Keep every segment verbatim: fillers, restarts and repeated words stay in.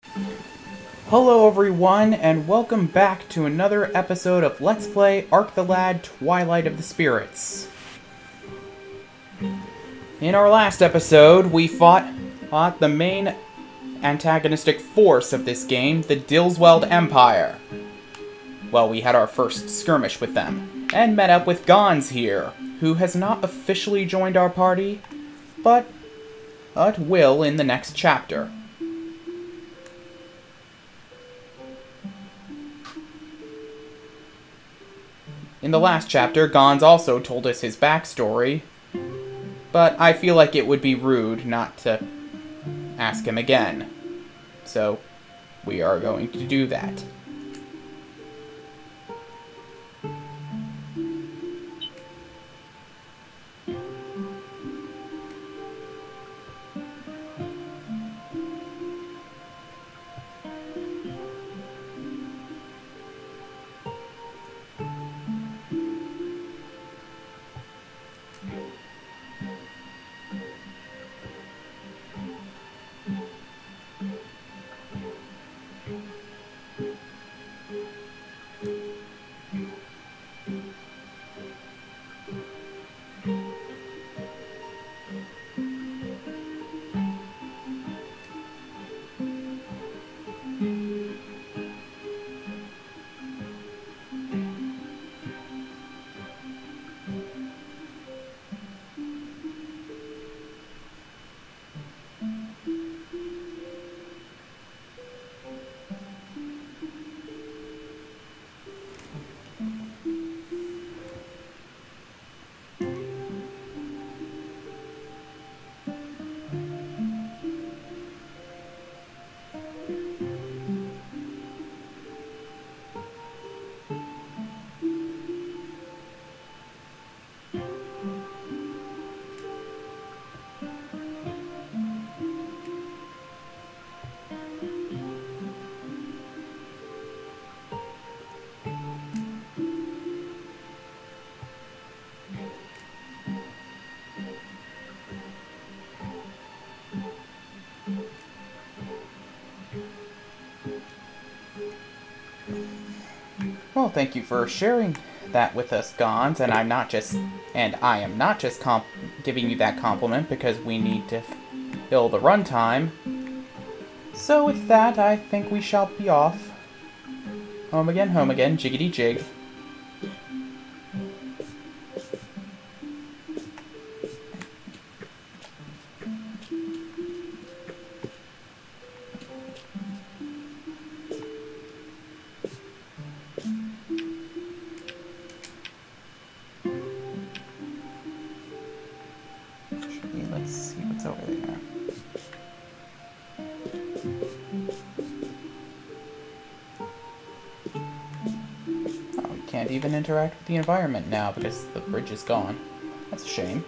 Hello everyone, and welcome back to another episode of Let's Play Ark the Lad Twilight of the Spirits. In our last episode, we fought, fought the main antagonistic force of this game, the Dilsweld Empire. Well, we had our first skirmish with them, and met up with Gons here, who has not officially joined our party, but, but will in the next chapter. In the last chapter, Gons also told us his backstory, but I feel like it would be rude not to ask him again. So, we are going to do that. Well, thank you for sharing that with us, Gons, and I'm not just, and I am not just comp giving you that compliment because we need to fill the runtime. So with that, I think we shall be off. Home again, home again, jiggity jig. Let's see what's over there. Oh, we can't even interact with the environment now because the bridge is gone. That's a shame.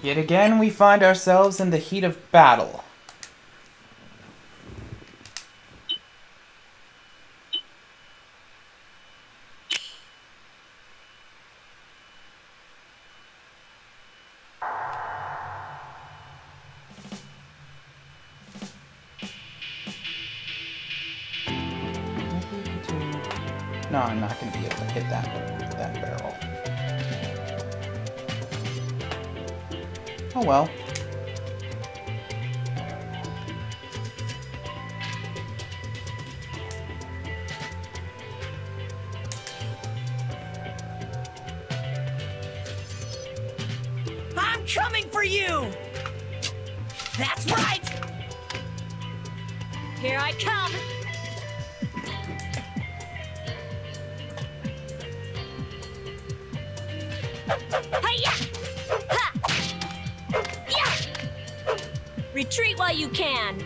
Yet again, we find ourselves in the heat of battle. No, I'm not going to be able to hit that, that barrel. Oh well. I'm coming for you! That's right! Here I come! Retreat while you can.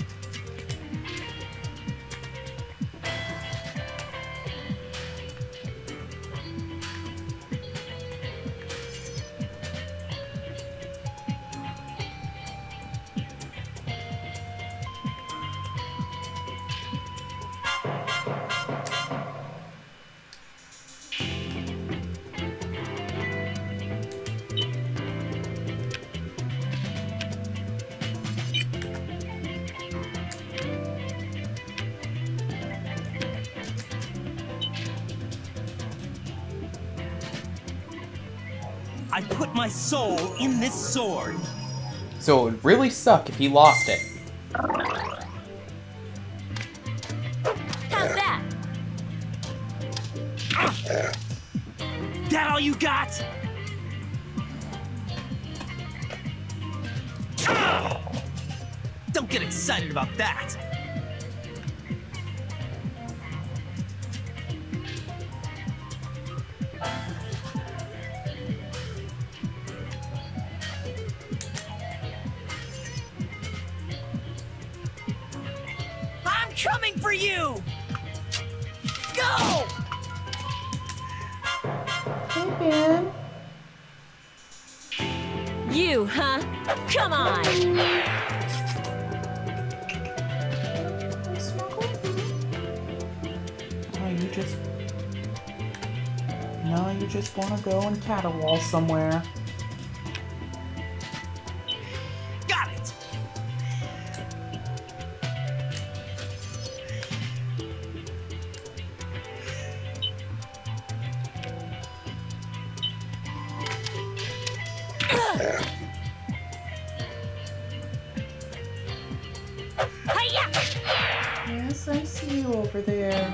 I put my soul in this sword. So it would really suck if he lost it. How's that? That all you got? Don't get excited about that. Coming for you! Go! Hey, Ben. You, huh? Come on! Oh, you just... No, you just want to go and caterwaul somewhere. Got it! Yes, I see you over there.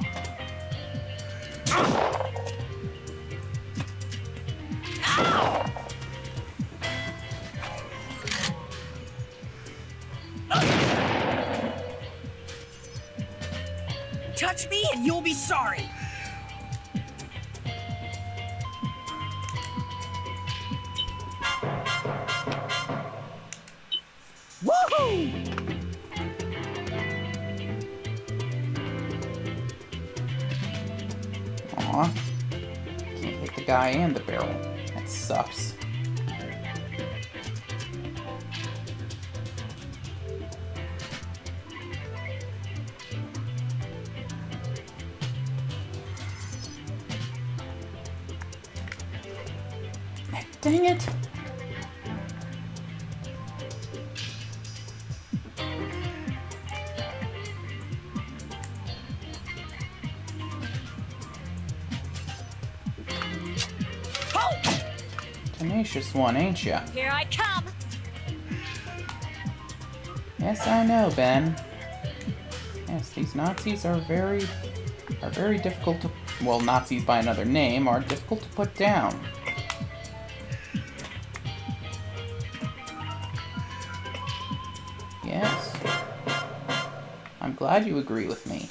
Touch me and you'll be sorry. Woohoo! Aw. Can't hit the guy and the barrel. That sucks. Dang it! Tenacious one, ain't ya? Here I come! Yes, I know, Ben. Yes, these Nazis are very... are very difficult to... well, Nazis by another name are difficult to put down. Yes. I'm glad you agree with me.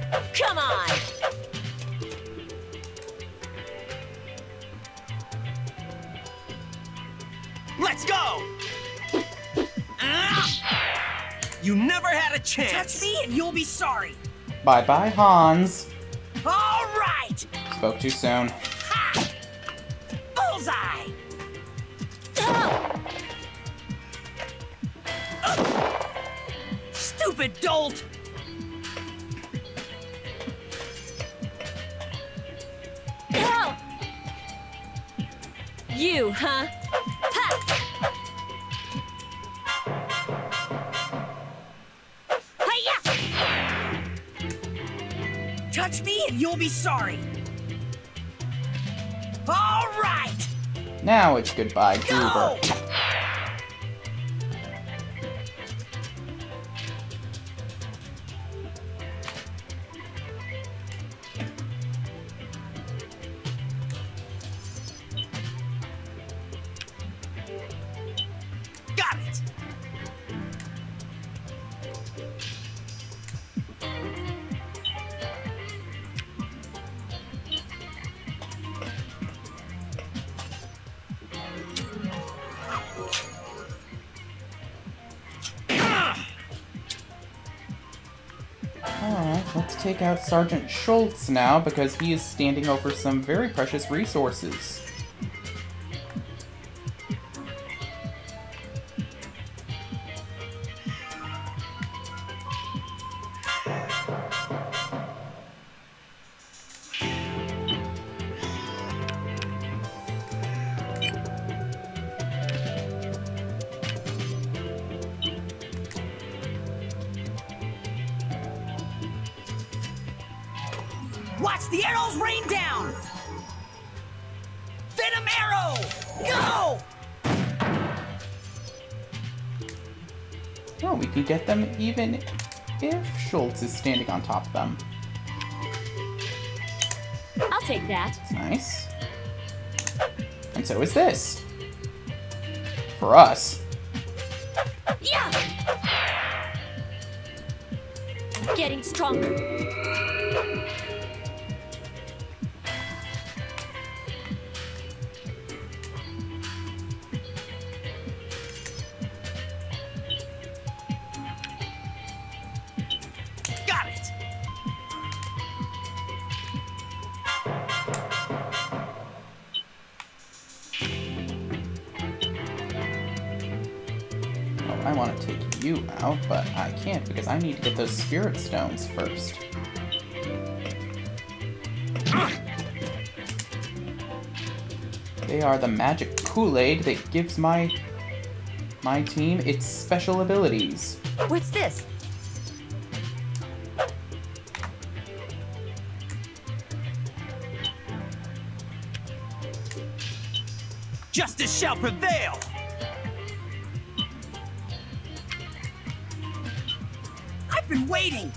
Come on! Let's go! Ah! You never had a chance! Touch me and you'll be sorry! Bye-bye, Hans. All right! Spoke too soon. Ha! Bullseye! Oh! Ugh. Stupid dolt! Help! You, huh? Ha! Hiya! Touch me and you'll be sorry. All right! Now it's goodbye, Go! Goober. Got it! Alright, let's take out Sergeant Schultz now, because he is standing over some very precious resources. Watch the arrows rain down! Venom arrow! Go! Oh, we can get them even if Schultz is standing on top of them. I'll take that. It's nice. And so is this. For us. Yeah! Getting stronger. Got it! Oh, I want to take you out, but I can't because I need to get those spirit stones first. They are the magic Kool-Aid that gives my my team its special abilities. What's this? Justice shall prevail! I've been waiting!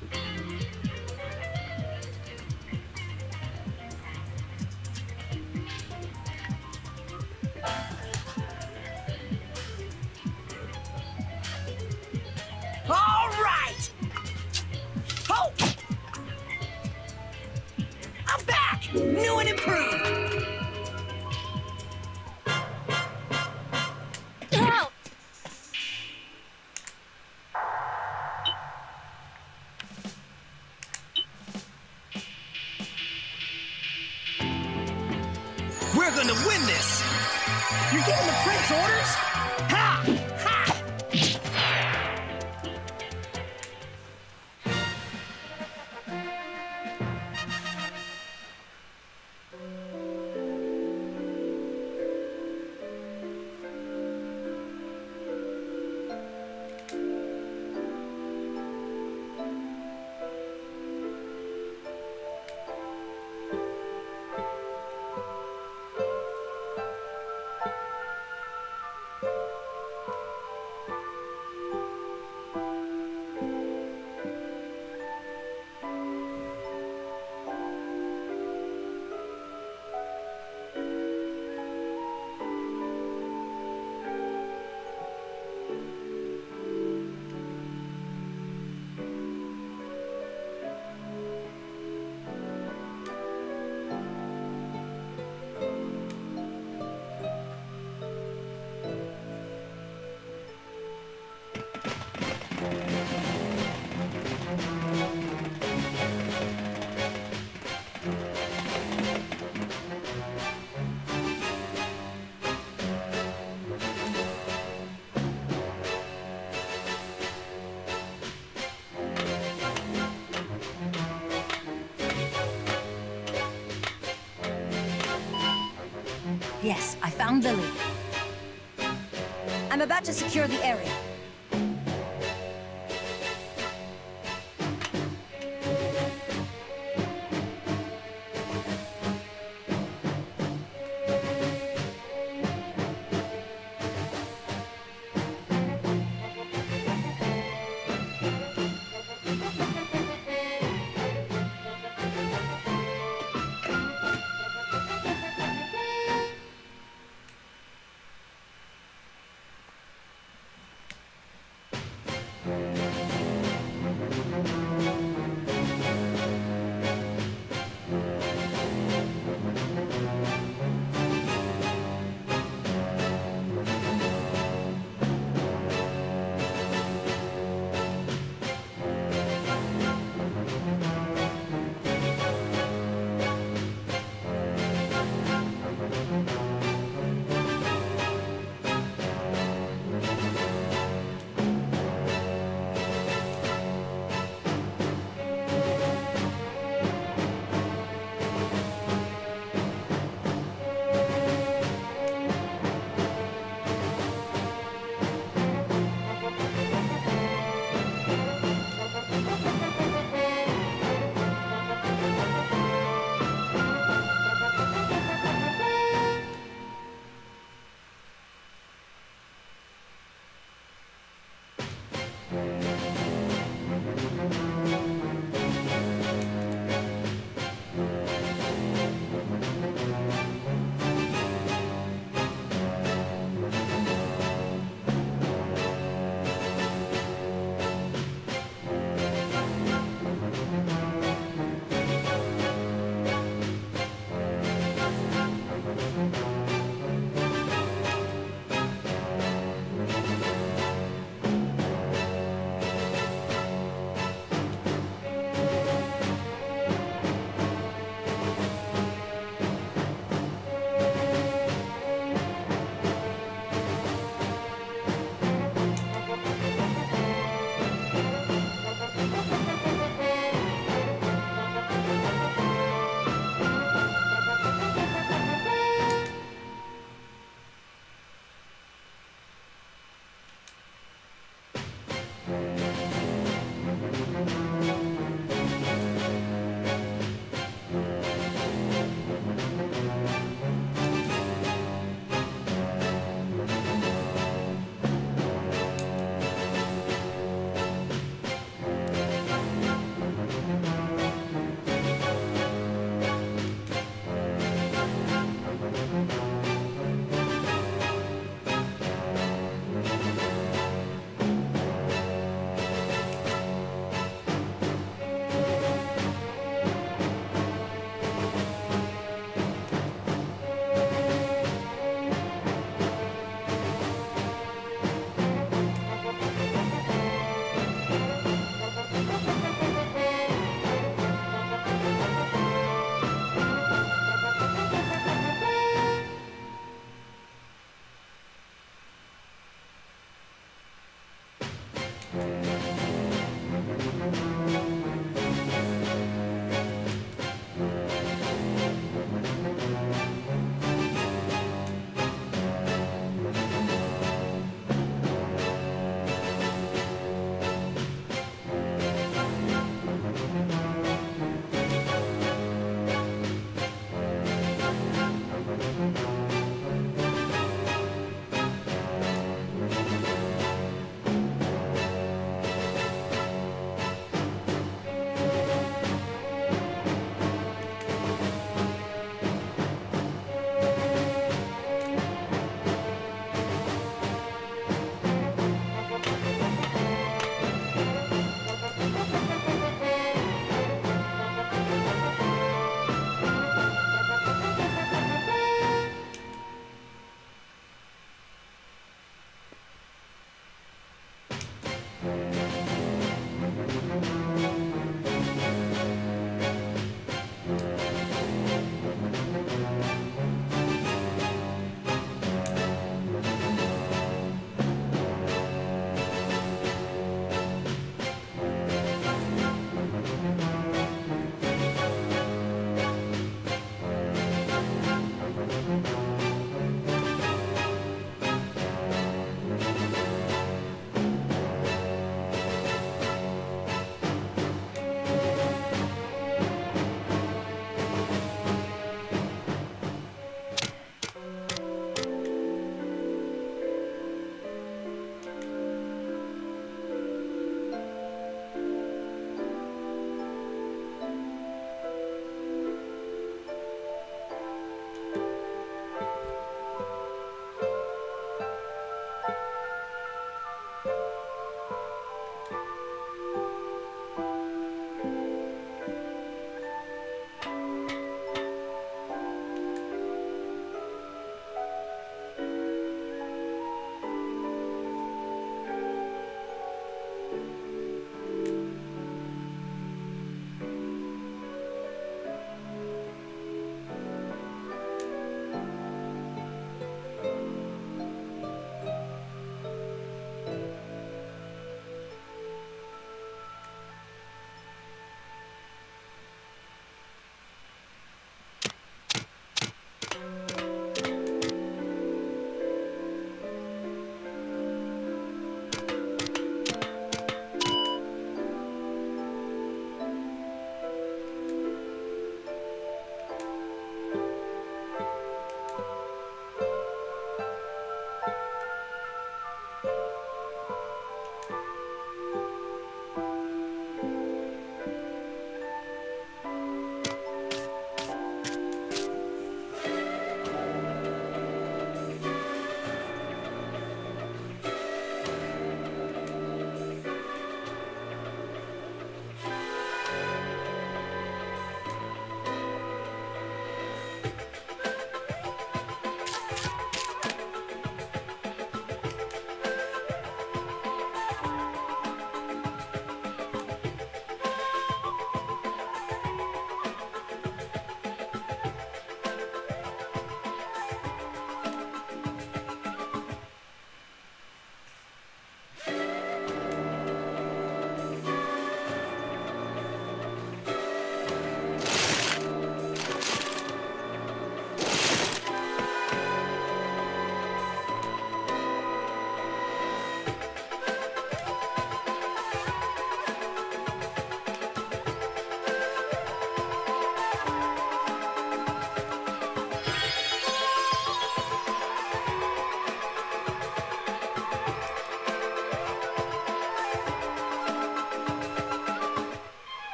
All right! Ho! I'm back! New and improved! Help! We're gonna win this! You're giving the prince orders? Ha! Ha! Yes, I found Lily. I'm about to secure the area.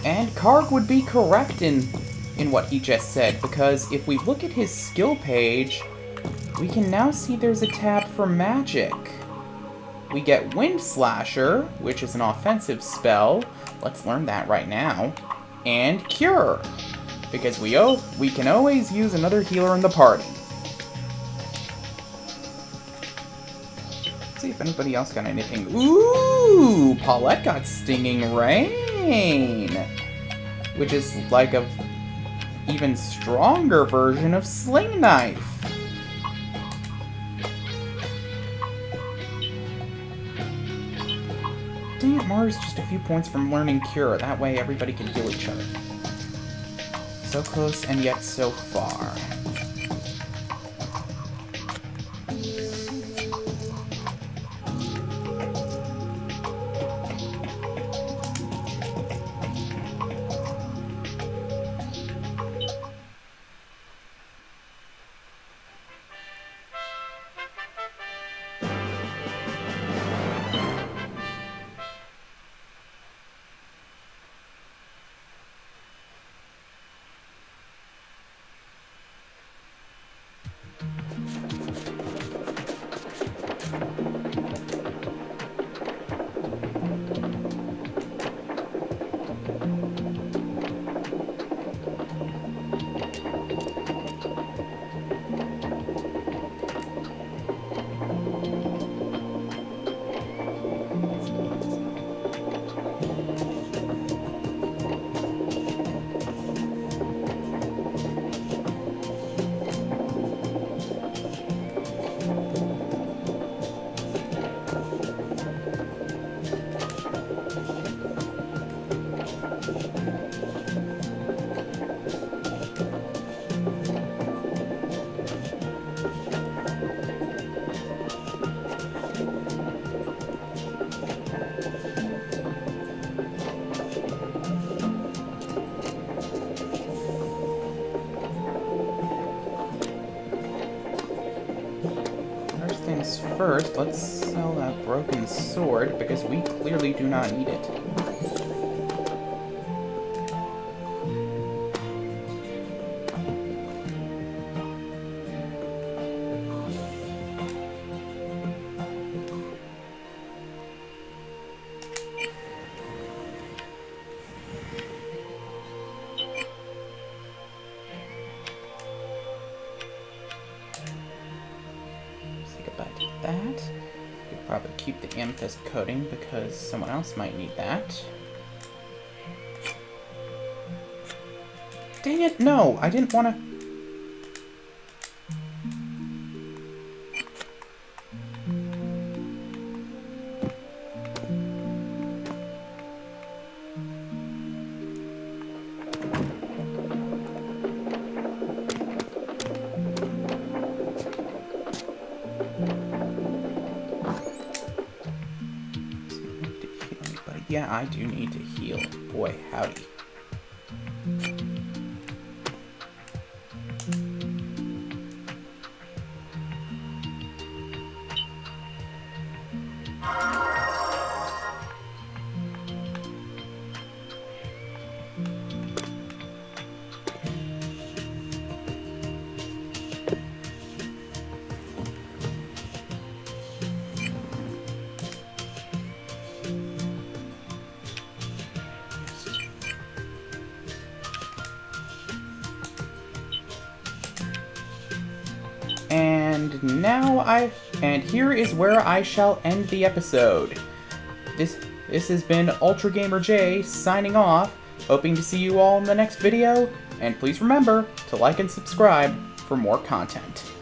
And Kharg would be correct in, in what he just said, because if we look at his skill page, we can now see there's a tab for magic. We get Wind Slasher, which is an offensive spell. Let's learn that right now. And Cure, because we, oh, we can always use another healer in the party. Let's see if anybody else got anything. Ooh, Paulette got Stinging Rain, which is like a even stronger version of Sling Knife. Dang it, Mars just a few points from learning Cure. That way everybody can heal each other. So close and yet so far. First, let's sell that broken sword, because we clearly do not need it. That. Could probably keep the amethyst coating because someone else might need that. Dang it, no! I didn't want to... Yeah, I do need to heal. Boy, howdy. And now I... And here is where I shall end the episode. This this has been UltraGamerJ signing off, hoping to see you all in the next video, and please remember to like and subscribe for more content.